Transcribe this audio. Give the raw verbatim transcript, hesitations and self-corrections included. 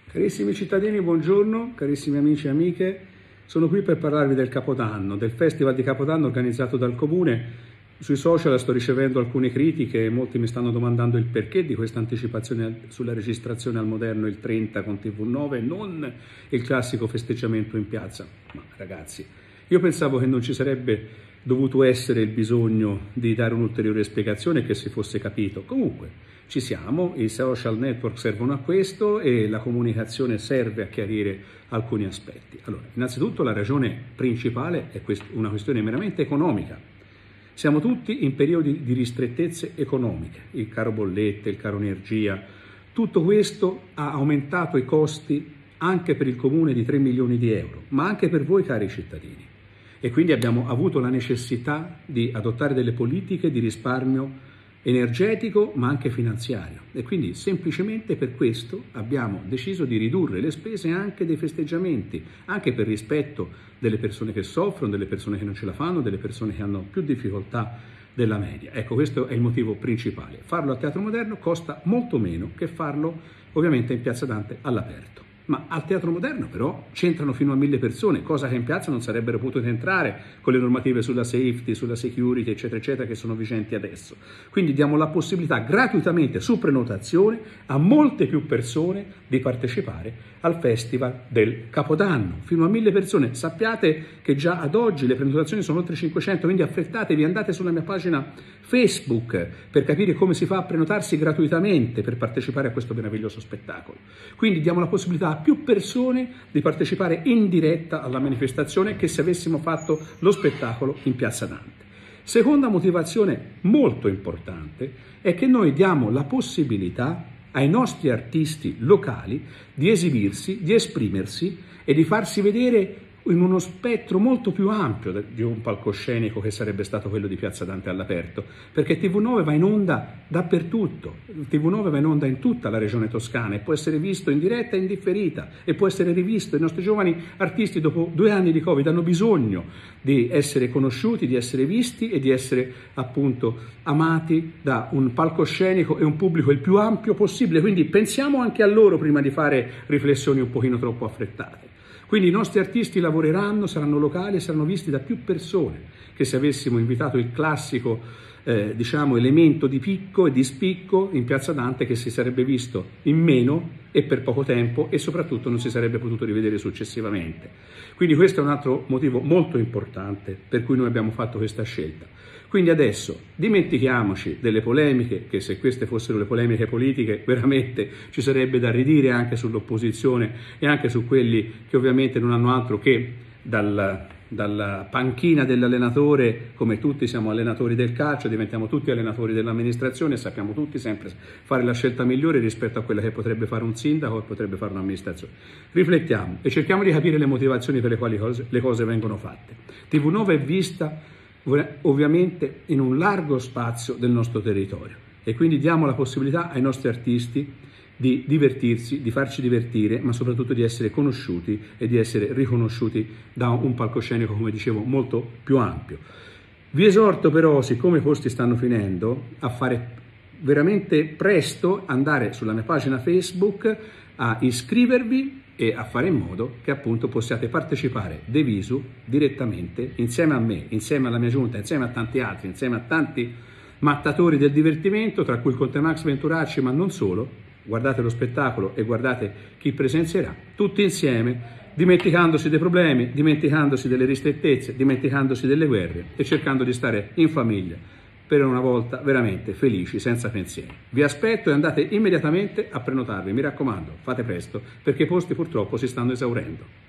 Carissimi cittadini, buongiorno, carissimi amici e amiche, sono qui per parlarvi del Capodanno, del Festival di Capodanno organizzato dal Comune. Sui social sto ricevendo alcune critiche e molti mi stanno domandando il perché di questa anticipazione sulla registrazione al Moderno il trenta con T V nove e non il classico festeggiamento in piazza. Ma ragazzi, io pensavo che non ci sarebbe dovuto essere il bisogno di dare un'ulteriore spiegazione, che si fosse capito. Comunque ci siamo, i social network servono a questo e la comunicazione serve a chiarire alcuni aspetti. Allora, innanzitutto la ragione principale è una questione meramente economica. Siamo tutti in periodi di ristrettezze economiche, il caro bollette, il caro energia, tutto questo ha aumentato i costi anche per il comune di tre milioni di euro, ma anche per voi cari cittadini. E quindi abbiamo avuto la necessità di adottare delle politiche di risparmio energetico ma anche finanziario, e quindi semplicemente per questo abbiamo deciso di ridurre le spese anche dei festeggiamenti, anche per rispetto delle persone che soffrono, delle persone che non ce la fanno, delle persone che hanno più difficoltà della media. Ecco, questo è il motivo principale. Farlo al Teatro Moderno costa molto meno che farlo ovviamente in Piazza Dante all'aperto. Ma al Teatro Moderno però c'entrano fino a mille persone, cosa che in piazza non sarebbero potute entrare con le normative sulla safety, sulla security, eccetera, eccetera, che sono vigenti adesso. Quindi diamo la possibilità gratuitamente, su prenotazione, a molte più persone di partecipare al Festival del Capodanno, fino a mille persone. Sappiate che già ad oggi le prenotazioni sono oltre cinquecento, quindi affrettatevi, andate sulla mia pagina Facebook per capire come si fa a prenotarsi gratuitamente per partecipare a questo meraviglioso spettacolo. Quindi diamo la possibilità a più persone di partecipare in diretta alla manifestazione che se avessimo fatto lo spettacolo in Piazza Dante. Seconda motivazione molto importante è che noi diamo la possibilità ai nostri artisti locali di esibirsi, di esprimersi e di farsi vedere in uno spettro molto più ampio di un palcoscenico che sarebbe stato quello di Piazza Dante all'aperto, perché T V nove va in onda dappertutto, T V nove va in onda in tutta la regione toscana e può essere visto in diretta e in differita e può essere rivisto. I nostri giovani artisti dopo due anni di Covid hanno bisogno di essere conosciuti, di essere visti e di essere appunto amati da un palcoscenico e un pubblico il più ampio possibile, quindi pensiamo anche a loro prima di fare riflessioni un pochino troppo affrettate. Quindi i nostri artisti lavoreranno, saranno locali e saranno visti da più persone che se avessimo invitato il classico eh, diciamo, elemento di picco e di spicco in Piazza Dante, che si sarebbe visto in meno e per poco tempo e soprattutto non si sarebbe potuto rivedere successivamente. Quindi questo è un altro motivo molto importante per cui noi abbiamo fatto questa scelta. Quindi adesso dimentichiamoci delle polemiche, che se queste fossero le polemiche politiche veramente ci sarebbe da ridire anche sull'opposizione e anche su quelli che ovviamente non hanno altro che dal, dalla panchina dell'allenatore, come tutti siamo allenatori del calcio, diventiamo tutti allenatori dell'amministrazione e sappiamo tutti sempre fare la scelta migliore rispetto a quella che potrebbe fare un sindaco o potrebbe fare un'amministrazione. Riflettiamo e cerchiamo di capire le motivazioni per le quali cose, le cose vengono fatte. T V nove è vista ovviamente in un largo spazio del nostro territorio e quindi diamo la possibilità ai nostri artisti di divertirsi, di farci divertire, ma soprattutto di essere conosciuti e di essere riconosciuti da un palcoscenico, come dicevo, molto più ampio. Vi esorto però, siccome i costi stanno finendo, a fare veramente presto, andare sulla mia pagina Facebook, a iscrivervi e a fare in modo che appunto possiate partecipare de visu direttamente insieme a me, insieme alla mia giunta, insieme a tanti altri, insieme a tanti mattatori del divertimento, tra cui il Conte Max Venturacci, ma non solo. Guardate lo spettacolo e guardate chi presenzierà, tutti insieme, dimenticandosi dei problemi, dimenticandosi delle ristrettezze, dimenticandosi delle guerre e cercando di stare in famiglia per una volta veramente felici, senza pensieri. Vi aspetto e andate immediatamente a prenotarvi, mi raccomando, fate presto, perché i posti purtroppo si stanno esaurendo.